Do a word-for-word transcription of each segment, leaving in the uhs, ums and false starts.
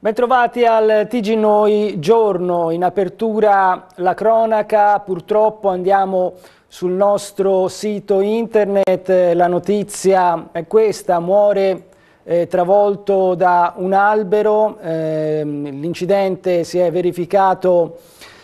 Bentrovati al T G Noi Giorno. In apertura la cronaca, purtroppo andiamo sul nostro sito internet, la notizia è questa: muore eh, travolto da un albero, eh, l'incidente si è verificato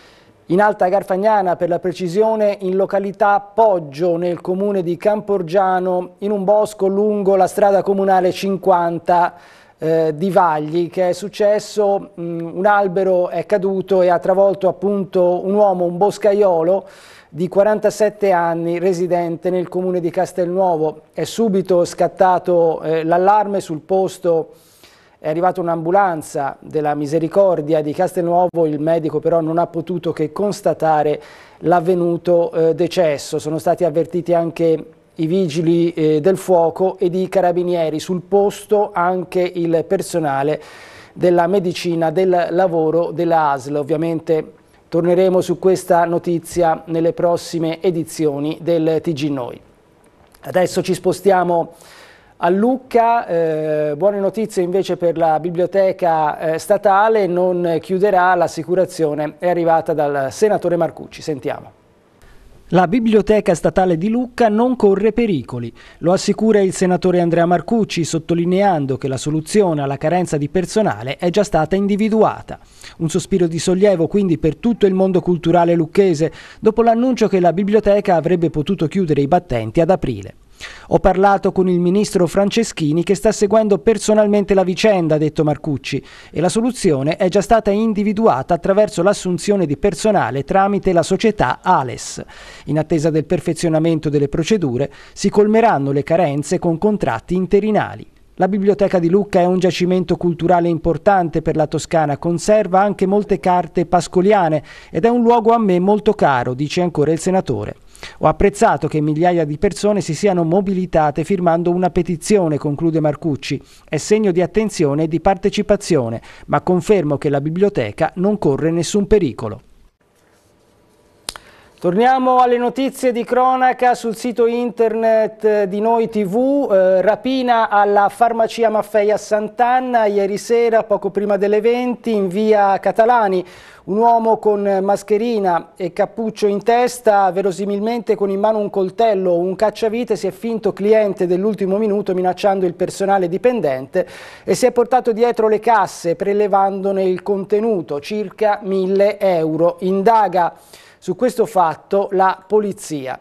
in Alta Garfagnana, per la precisione in località Poggio, nel comune di Camporgiano, in un bosco lungo la strada comunale cinquanta eh, di Vagli. Che è successo? Mm, un albero è caduto e ha travolto appunto un uomo, un boscaiolo di quarantasette anni, residente nel comune di Castelnuovo. È subito scattato eh, l'allarme. Sul posto è arrivata un'ambulanza della Misericordia di Castelnuovo, il medico però non ha potuto che constatare l'avvenuto eh, decesso. Sono stati avvertiti anche i vigili eh, del fuoco ed i carabinieri. Sul posto anche il personale della medicina del lavoro della A S L. Ovviamente torneremo su questa notizia nelle prossime edizioni del T G Noi. Adesso ci spostiamo a Lucca. Eh, buone notizie invece per la biblioteca eh, statale, non chiuderà, l'assicurazione è arrivata dal senatore Marcucci. Sentiamo. La biblioteca statale di Lucca non corre pericoli, lo assicura il senatore Andrea Marcucci, sottolineando che la soluzione alla carenza di personale è già stata individuata. Un sospiro di sollievo quindi per tutto il mondo culturale lucchese, dopo l'annuncio che la biblioteca avrebbe potuto chiudere i battenti ad aprile. Ho parlato con il ministro Franceschini, che sta seguendo personalmente la vicenda, ha detto Marcucci, e la soluzione è già stata individuata attraverso l'assunzione di personale tramite la società Ales. In attesa del perfezionamento delle procedure si colmeranno le carenze con contratti interinali. La biblioteca di Lucca è un giacimento culturale importante per la Toscana, conserva anche molte carte pascoliane ed è un luogo a me molto caro, dice ancora il senatore. Ho apprezzato che migliaia di persone si siano mobilitate firmando una petizione, conclude Marcucci. È segno di attenzione e di partecipazione, ma confermo che la biblioteca non corre nessun pericolo. Torniamo alle notizie di cronaca sul sito internet di Noi tivù. Eh, rapina alla farmacia Maffei a Sant'Anna ieri sera, poco prima delle venti, in via Catalani. Un uomo con mascherina e cappuccio in testa, verosimilmente con in mano un coltello o un cacciavite, si è finto cliente dell'ultimo minuto minacciando il personale dipendente e si è portato dietro le casse prelevandone il contenuto, circa mille euro. Indaga su questo fatto la polizia.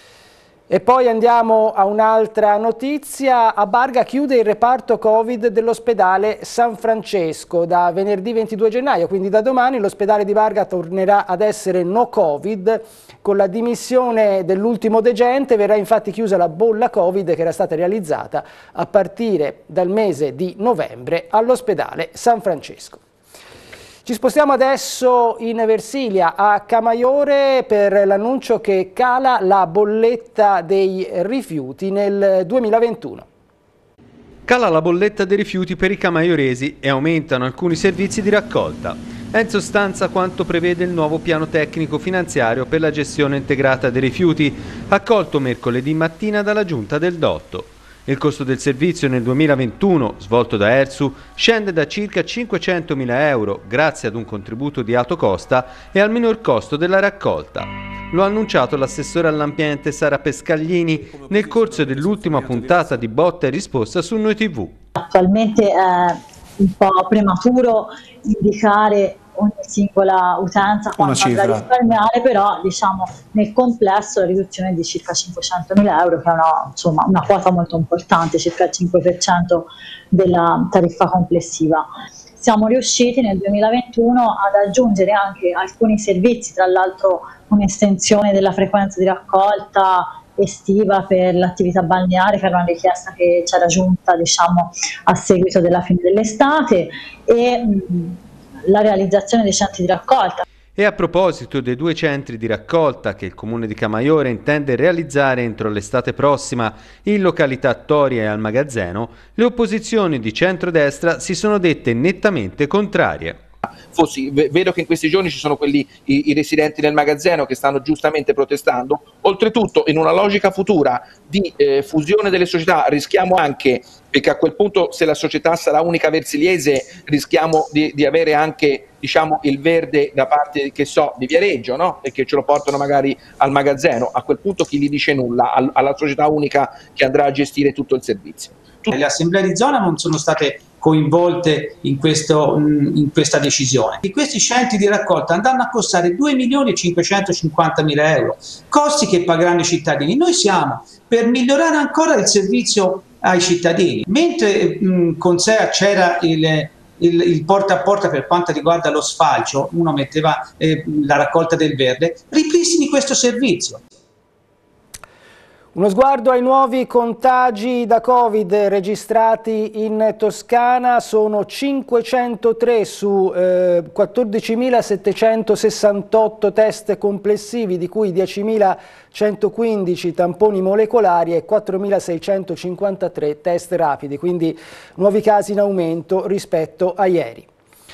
E poi andiamo a un'altra notizia. A Barga chiude il reparto Covid dell'ospedale San Francesco. Da venerdì ventidue gennaio, quindi da domani, l'ospedale di Barga tornerà ad essere no Covid. Con la dimissione dell'ultimo degente verrà infatti chiusa la bolla Covid che era stata realizzata a partire dal mese di novembre all'ospedale San Francesco. Ci spostiamo adesso in Versilia, a Camaiore, per l'annuncio che cala la bolletta dei rifiuti nel duemilaventuno. Cala la bolletta dei rifiuti per i camaioresi e aumentano alcuni servizi di raccolta. È in sostanza quanto prevede il nuovo piano tecnico finanziario per la gestione integrata dei rifiuti, accolto mercoledì mattina dalla Giunta del Dotto. Il costo del servizio nel duemilaventuno, svolto da Ersu, scende da circa cinquecentomila euro grazie ad un contributo di alto costa e al minor costo della raccolta. Lo ha annunciato l'assessore all'ambiente Sara Pescaglini nel corso dell'ultima puntata di Botta e Risposta su Noi tivù. Attualmente è un po' prematuro indicare ogni singola utenza quanto andrà a risparmiare, però diciamo nel complesso la riduzione di circa cinquecentomila euro, che è una, insomma, una quota molto importante, circa il cinque per cento della tariffa complessiva. Siamo riusciti nel duemilaventuno ad aggiungere anche alcuni servizi, tra l'altro un'estensione della frequenza di raccolta estiva per l'attività balneare, che era una richiesta che ci era giunta, diciamo, a seguito della fine dell'estate, e mh, la realizzazione dei centri di raccolta. E a proposito dei due centri di raccolta che il Comune di Camaiore intende realizzare entro l'estate prossima in località Toria e al Magazzeno, le opposizioni di centrodestra si sono dette nettamente contrarie. fossi, vedo che in questi giorni ci sono quelli, i, i residenti nel magazzino che stanno giustamente protestando, oltretutto in una logica futura di eh, fusione delle società rischiamo anche, perché a quel punto se la società sarà unica Versiliese rischiamo di, di avere anche, diciamo, il verde da parte, che so, di Viareggio, no? E che ce lo portano magari al magazzino. A quel punto chi gli dice nulla al, alla società unica che andrà a gestire tutto il servizio. Le assemblee di zona non sono state coinvolte in, questo, in questa decisione. Di questi centri di raccolta andranno a costare due milioni cinquecentocinquantamila euro, costi che pagheranno i cittadini. Noi siamo per migliorare ancora il servizio ai cittadini. Mentre mh, con S E A c'era il, il, il porta a porta per quanto riguarda lo sfalcio, uno metteva eh, la raccolta del verde, ripristini questo servizio. Uno sguardo ai nuovi contagi da Covid registrati in Toscana, sono cinquecentotre su eh, quattordicimilasettecentosessantotto test complessivi, di cui diecimilacentoquindici tamponi molecolari e quattromilaseicentocinquantatré test rapidi, quindi nuovi casi in aumento rispetto a ieri.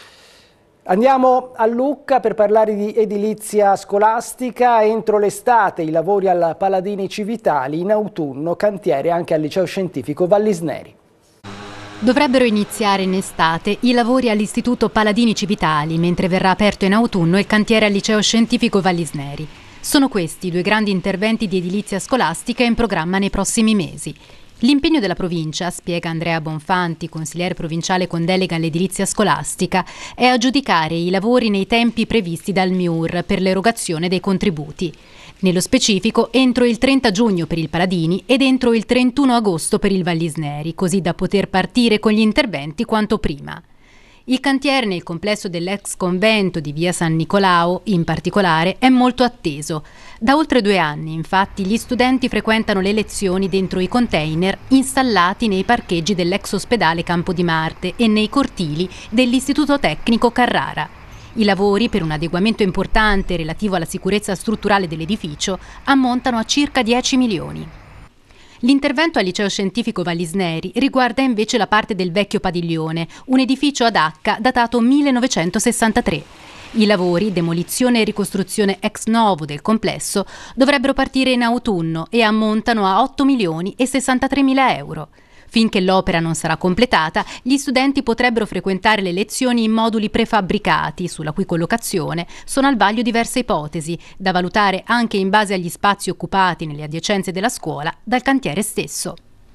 Andiamo a Lucca per parlare di edilizia scolastica. Entro l'estate i lavori alla Paladini Civitali, in autunno cantiere anche al Liceo Scientifico Vallisneri. Dovrebbero iniziare in estate i lavori all'Istituto Paladini Civitali, mentre verrà aperto in autunno il cantiere al Liceo Scientifico Vallisneri. Sono questi i due grandi interventi di edilizia scolastica in programma nei prossimi mesi. L'impegno della provincia, spiega Andrea Bonfanti, consigliere provinciale con delega all'edilizia scolastica, è aggiudicare i lavori nei tempi previsti dal M I U R per l'erogazione dei contributi. Nello specifico entro il trenta giugno per il Paladini ed entro il trentuno agosto per il Vallisneri, così da poter partire con gli interventi quanto prima. Il cantiere nel complesso dell'ex convento di via San Nicolao, in particolare, è molto atteso. Da oltre due anni, infatti, gli studenti frequentano le lezioni dentro i container installati nei parcheggi dell'ex ospedale Campo di Marte e nei cortili dell'Istituto Tecnico Carrara. I lavori, per un adeguamento importante relativo alla sicurezza strutturale dell'edificio, ammontano a circa dieci milioni. L'intervento al Liceo Scientifico Vallisneri riguarda invece la parte del vecchio padiglione, un edificio ad H datato millenovecentosessantatré. I lavori, demolizione e ricostruzione ex novo del complesso, dovrebbero partire in autunno e ammontano a otto milioni e sessantatremila euro. Finché l'opera non sarà completata, gli studenti potrebbero frequentare le lezioni in moduli prefabbricati, sulla cui collocazione sono al vaglio diverse ipotesi, da valutare anche in base agli spazi occupati nelle adiacenze della scuola dal cantiere stesso.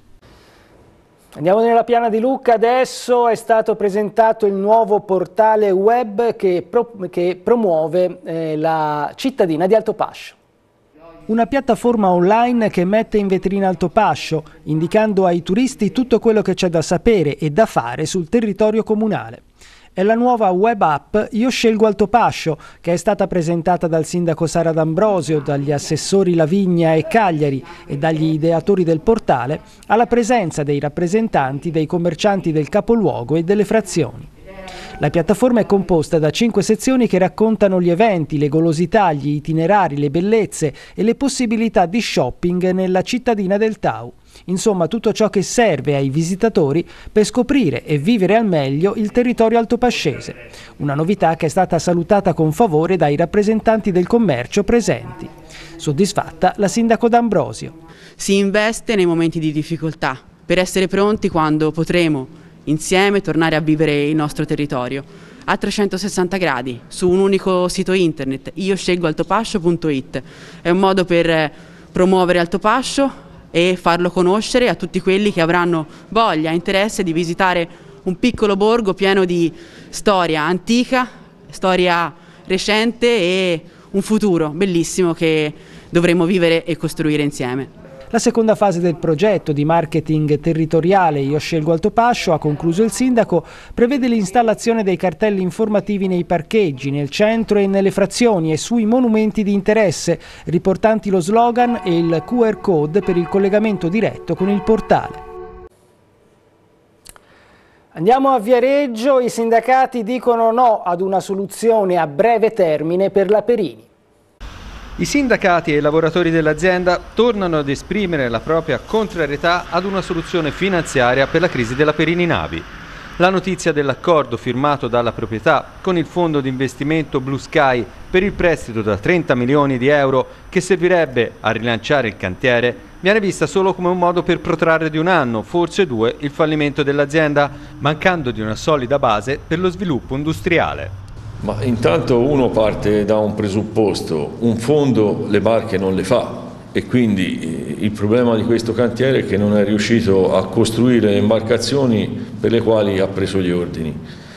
Andiamo nella piana di Lucca adesso. È stato presentato il nuovo portale web che, pro, che promuove eh, la cittadina di Altopascio. Una piattaforma online che mette in vetrina Altopascio, indicando ai turisti tutto quello che c'è da sapere e da fare sul territorio comunale. È la nuova web app Io Scelgo Altopascio, che è stata presentata dal sindaco Sara D'Ambrosio, dagli assessori Lavigna e Cagliari e dagli ideatori del portale, alla presenza dei rappresentanti dei commercianti del capoluogo e delle frazioni. La piattaforma è composta da cinque sezioni che raccontano gli eventi, le golosità, gli itinerari, le bellezze e le possibilità di shopping nella cittadina del Tau. Insomma, tutto ciò che serve ai visitatori per scoprire e vivere al meglio il territorio altopascese. Una novità che è stata salutata con favore dai rappresentanti del commercio presenti. Soddisfatta la sindaco D'Ambrosio. Si investe nei momenti di difficoltà per essere pronti quando potremo insieme tornare a vivere il nostro territorio a trecentosessanta gradi su un unico sito internet, io scelgo altopascio punto it. È un modo per promuovere Altopascio e farlo conoscere a tutti quelli che avranno voglia e interesse di visitare un piccolo borgo pieno di storia antica, storia recente e un futuro bellissimo che dovremo vivere e costruire insieme. La seconda fase del progetto di marketing territoriale Io Scelgo Altopascio, ha concluso il sindaco, prevede l'installazione dei cartelli informativi nei parcheggi, nel centro e nelle frazioni e sui monumenti di interesse, riportanti lo slogan e il Q R code per il collegamento diretto con il portale. Andiamo a Viareggio. I sindacati dicono no ad una soluzione a breve termine per la Perini. I sindacati e i lavoratori dell'azienda tornano ad esprimere la propria contrarietà ad una soluzione finanziaria per la crisi della Perini Navi. La notizia dell'accordo firmato dalla proprietà con il fondo di investimento Blue Sky per il prestito da trenta milioni di euro che servirebbe a rilanciare il cantiere viene vista solo come un modo per protrarre di un anno, forse due, il fallimento dell'azienda, mancando di una solida base per lo sviluppo industriale. Ma intanto uno parte da un presupposto: un fondo le barche non le fa, e quindi il problema di questo cantiere è che non è riuscito a costruire le imbarcazioni per le quali ha preso gli ordini,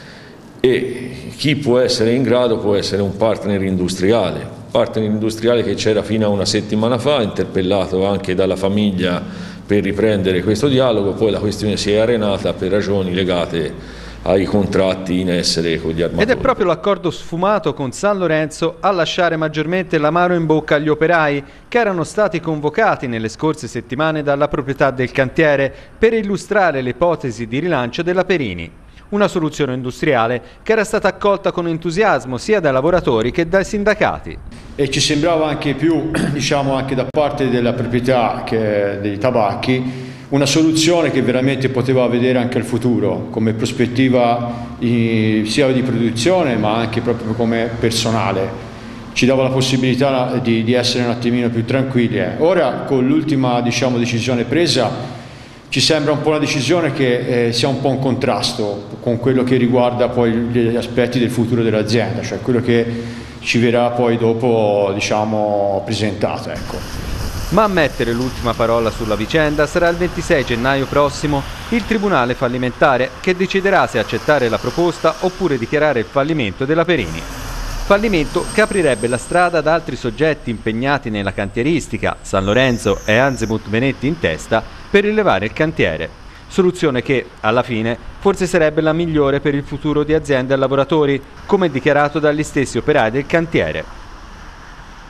e chi può essere in grado può essere un partner industriale, partner industriale che c'era fino a una settimana fa, interpellato anche dalla famiglia per riprendere questo dialogo. Poi la questione si è arenata per ragioni legate ai contratti in essere con gli armatori. Ed è proprio l'accordo sfumato con San Lorenzo a lasciare maggiormente l'amaro in bocca agli operai che erano stati convocati nelle scorse settimane dalla proprietà del cantiere per illustrare le ipotesi di rilancio della Perini. Una soluzione industriale che era stata accolta con entusiasmo sia dai lavoratori che dai sindacati. E ci sembrava anche più, diciamo, anche da parte della proprietà che dei tabacchi, una soluzione che veramente poteva vedere anche il futuro come prospettiva di, sia di produzione ma anche proprio come personale. Ci dava la possibilità di, di essere un attimino più tranquilli. Ora, con l'ultima, diciamo, decisione presa, ci sembra un po' una decisione che eh, sia un po' in contrasto con quello che riguarda poi gli aspetti del futuro dell'azienda, cioè quello che ci verrà poi dopo, diciamo, presentato. Ecco. Ma a mettere l'ultima parola sulla vicenda sarà il ventisei gennaio prossimo il Tribunale fallimentare che deciderà se accettare la proposta oppure dichiarare il fallimento della Perini. Fallimento che aprirebbe la strada ad altri soggetti impegnati nella cantieristica, San Lorenzo e Anzemut Venetti in testa, per rilevare il cantiere. Soluzione che, alla fine, forse sarebbe la migliore per il futuro di aziende e lavoratori, come dichiarato dagli stessi operai del cantiere.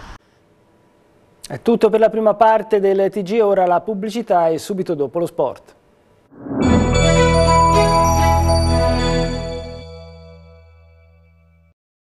È tutto per la prima parte del T G, ora la pubblicità e subito dopo lo sport.